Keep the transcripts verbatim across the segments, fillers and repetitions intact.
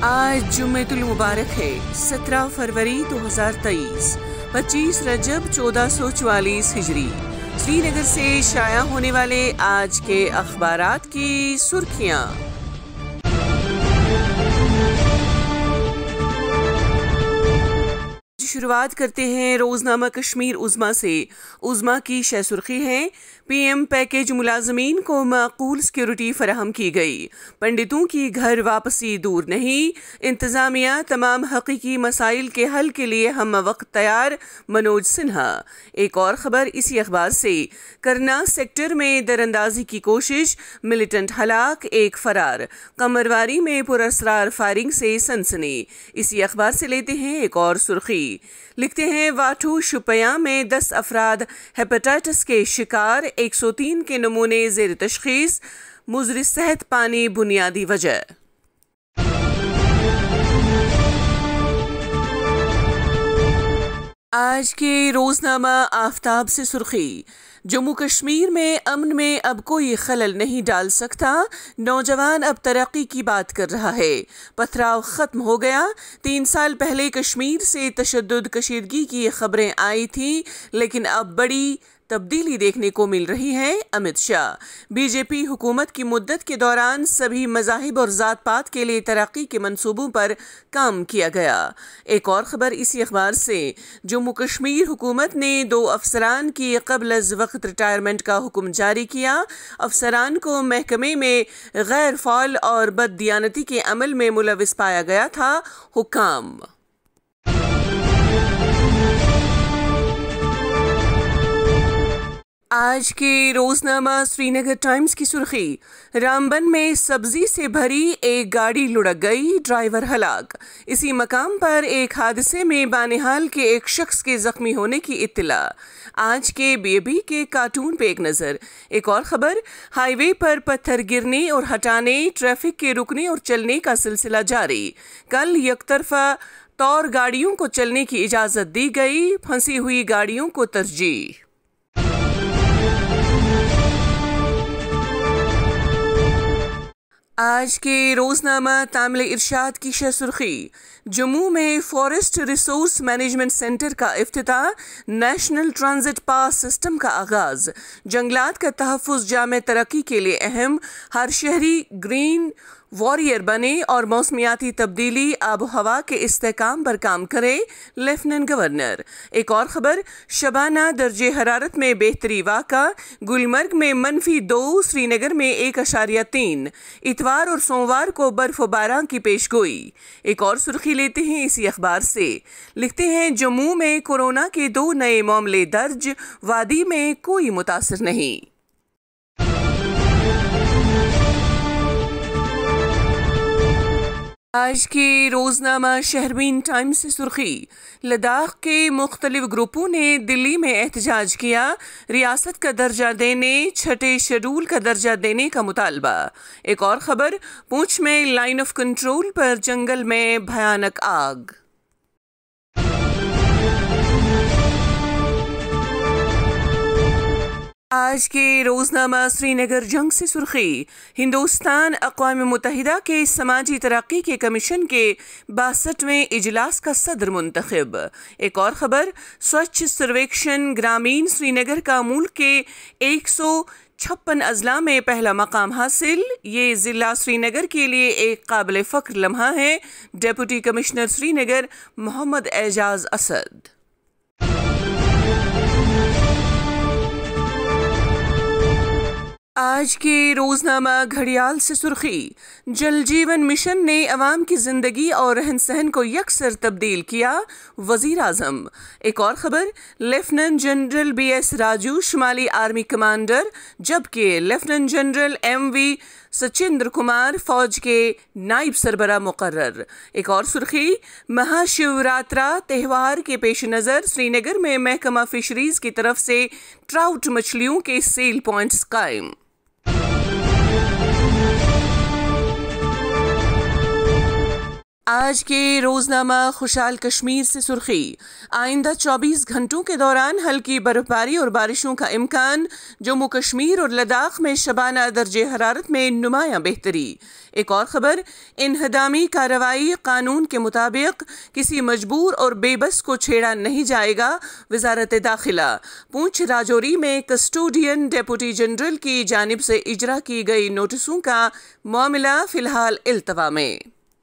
आज जुम्मेतुल मुबारक है, सत्रह फरवरी दो हज़ार तेईस, पच्चीस रजब चौदह सौ चौवालीस हिजरी। श्रीनगर से शाया होने वाले आज के अखबारात की सुर्खियाँ। शुरुआत करते हैं रोजनामा कश्मीर उज़्मा से। उज़्मा की शह सुर्खी है, पीएम पैकेज मुलाजमीन को माकूल सिक्योरिटी फराहम की गई। पंडितों की घर वापसी दूर नहीं, इंतजामिया तमाम हकीकी मसाइल के हल के लिए हम वक्त तैयार, मनोज सिन्हा। एक और खबर इसी अखबार से, करना सेक्टर में दरअंदाजी की कोशिश, मिलिटेंट हलाक, एक फरार। कमरवारी में पुरअसरार फायरिंग से सनसनी। इसी अखबार से लेते हैं एक और सुर्खी। लिखते हैं, वाटू शुपया में दस अफराद हेपेटाइटिस के शिकार, एक सौ तीन के नमूने जेर तशखीस, मुजरी सेहत पानी बुनियादी वजह। आज के रोजनामा आफ्ताब से सुर्खी, जम्मू कश्मीर में अमन में अब कोई खलल नहीं डाल सकता, नौजवान अब तरक्की की बात कर रहा है, पथराव खत्म हो गया। तीन साल पहले कश्मीर से तशद्दुद कशीदगी की खबरें आई थी, लेकिन अब बड़ी तब्दीली देखने को मिल रही है। अमित शाह। बीजेपी हुकूमत की मुद्दत के दौरान सभी मज़ाहिब और ज़ात पात के लिए तरक्की के मंसूबों पर काम किया गया। एक और ख़बर इसी अखबार से, जम्मू कश्मीर हुकूमत ने दो अफसरान की कबल अज़ वक्त रिटायरमेंट का हुक्म जारी किया। अफसरान को महकमे में गैर फ़ाल और बददियानती के अमल में मुलविस पाया गया था। हुक्म। आज के रोजनामा श्रीनगर टाइम्स की सुर्खी, रामबन में सब्जी से भरी एक गाड़ी लुढ़क गई, ड्राइवर हलाक। इसी मकाम पर एक हादसे में बानिहाल के एक शख्स के जख्मी होने की इत्तला। आज के बेबी के कार्टून पे एक नज़र। एक और खबर, हाईवे पर पत्थर गिरने और हटाने, ट्रैफिक के रुकने और चलने का सिलसिला जारी। कल यकतरफा तौर गाड़ियों को चलने की इजाज़त दी गई, फंसी हुई गाड़ियों को तरजीह। आज के रोजनामा तामिल इरशाद की शह सुर्खी, जम्मू में फॉरेस्ट रिसोर्स मैनेजमेंट सेंटर का इफ्तिताह, नेशनल ट्रांजिट पास सिस्टम का आगाज। जंगलात का तहफ़्फ़ुज़ जामे तरक्की के लिए अहम, हर शहरी ग्रीन वॉरियर बने और मौसमियाती तब्दीली आबो हवा के इस्तेहकाम पर काम करे, लेफ्टिनेंट गवर्नर। एक और खबर, शबाना दर्जे हरारत में बेहतरी वाक़ा, गुलमर्ग में मनफी दो, श्रीनगर में एक अशारिया तीन। इतवार और सोमवार को बर्फ व बारां की पेशगोई। एक और सुर्खी लेते हैं इसी अखबार से। लिखते हैं, जम्मू में कोरोना के दो नए मामले दर्ज, वादी में कोई मुतासिर नहीं। आज के रोजनामा शहरवीन टाइम्स से सुर्खी, लद्दाख के मुख्तलिफ ग्रुपों ने दिल्ली में एहतजाज किया, रियासत का दर्जा देने, छठे शेड्यूल का दर्जा देने का मुतालबा। एक और खबर, पूंछ में लाइन ऑफ कंट्रोल पर जंगल में भयानक आग। आज के रोजनामा श्रीनगर जंग से सुर्खी, हिंदुस्तान अक़वाम मुत्तहिदा के समाजी तरक्की के कमीशन के बासठवें इजलास का सदर मुंतखब। एक और खबर, स्वच्छ सर्वेक्षण ग्रामीण श्रीनगर का मुल्क के एक सौ छप्पन अजला में पहला मकाम हासिल। ये जिला श्रीनगर के लिए एक काबिल फ़ख्र लम्हा है। Deputy commissioner Srinagar Mohammad Ejaz Asad. आज के रोजनामा घड़ियाल से सुर्खी, जल जीवन मिशन ने अवाम की जिंदगी और रहन सहन को यकसर तब्दील किया, वजीर आजम। एक और खबर, lieutenant general B S Raju शुमाली आर्मी कमांडर, जबकि lieutenant general M V Sachindra Kumar फौज के नायब सरबरा मुकर्रर। एक और सुर्खी, महाशिवरात्रा त्यौहार के पेश नज़र श्रीनगर में महकमा फिशरीज की तरफ से ट्राउट मछलियों के सेल पॉइंट्स कायम। आज के रोजनामा खुशहाल कश्मीर से सुर्खी, आइंदा चौबीस घंटों के दौरान हल्की बर्फबारी और बारिशों का इम्कान। जम्मू कश्मीर और लद्दाख में शबाना दर्जे हरारत में नुमायां बेहतरी। एक और खबर, इन्हदामी कार्रवाई कानून के मुताबिक किसी मजबूर और बेबस को छेड़ा नहीं जाएगा। वजारत दाखिला, पूंछ राजौरी में कस्टोडियन डेप्यूटी जनरल की जानिब से इजरा की गई नोटिसों का मामला फिलहाल इल्तवा में।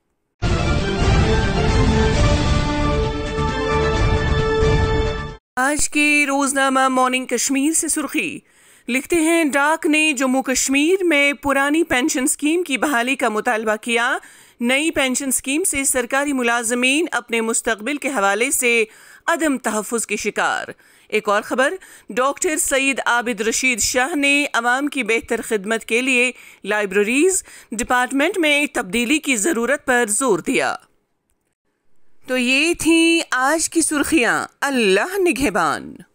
आज के रोजनामा मॉर्निंग कश्मीर से सुर्खी लिखते हैं, डाक ने जम्मू कश्मीर में पुरानी पेंशन स्कीम की बहाली का मुतालबा किया। नई पेंशन स्कीम से सरकारी मुलाजमीन अपने मुस्तकबिल के हवाले से अदम तहफ़्फ़ुज़ के शिकार। एक और खबर, डॉक्टर सईद आबिद रशीद शाह ने अवाम की बेहतर खिदमत के लिए लाइब्रेरीज डिपार्टमेंट में तब्दीली की ज़रूरत पर जोर दिया। तो ये थी आज की सुर्खियाँ। अल्लाह निगहबान।